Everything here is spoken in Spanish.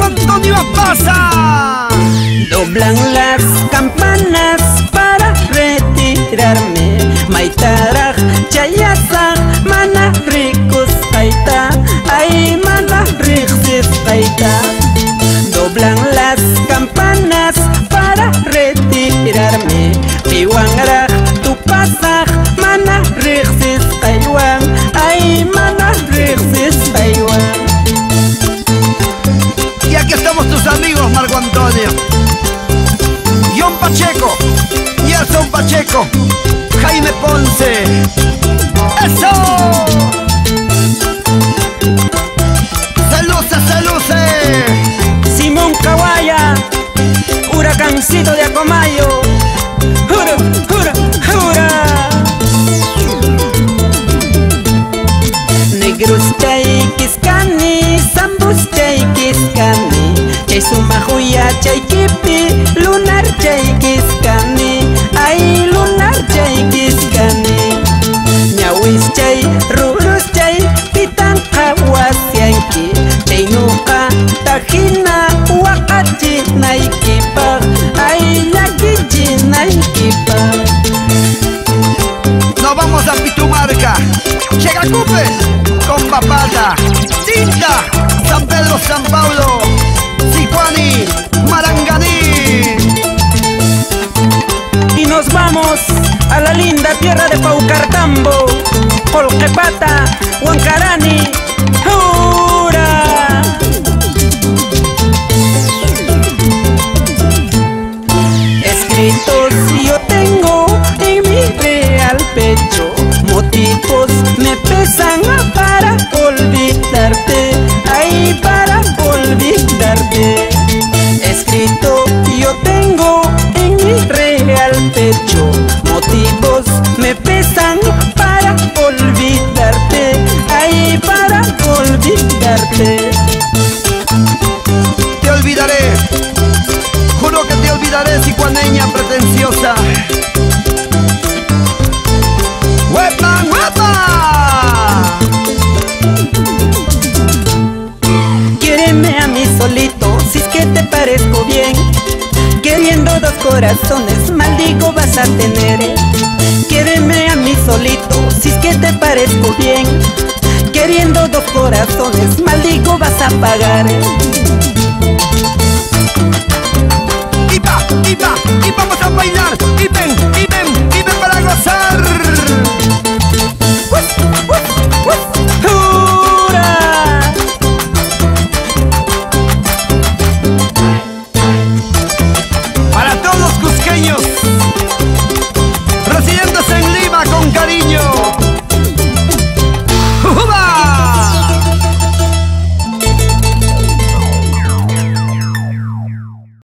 Antonio pasa. Doblan las campanas para retirarme. Maitaraj chayasa mana ricos taita. Ay mana rixis taita. Doblan las campanas para retirarme. Piwangraj tu pasaj mana rixis taiwan. Ay mana rixis taiwan. Y aquí estamos tus amigos, Marco Antonio, John Pacheco, Gerson Pacheco, Jaime Ponce. ¡Eso! ¡Se luce, se luce! Simón Kawaya, huracancito de Acomayo. ¡Jura, jura, jura! Negros chay kiskani, zambus chay kiskani. Chay sumajuya chay kipi, lunar chay kiskani. Ay lunar chay kiskani. Ñawis chay, rulos chay, pitan hawasianki. Chay nuka, tajina, wakachi naikipa. Ay ñakichi naikipa. Nos vamos a Pitumarca, Chegacupe, Compapata, Tinta, San Pedro, San Paulo, Sicuani, Maranganí. Y nos vamos a la linda tierra de Paucartambo, Colquepata, Huancarani. ¡Jura! Escritos yo tengo en mi real pecho, motivos me pesan para olvidarte, ay para olvidarte. Escrito yo tengo en mi real pecho, motivos me pesan para olvidarte, ay para olvidarte. Te olvidaré, juro que te olvidaré, sicuaneña pretenciosa. ¡Huepa, huepa! Quiéreme a mí solito, si es que te parezco bien. Queriendo dos corazones, maldigo vas a tener. Quiéreme a mí solito, si es que te parezco bien. Queriendo dos corazones, maldigo vas a pagar.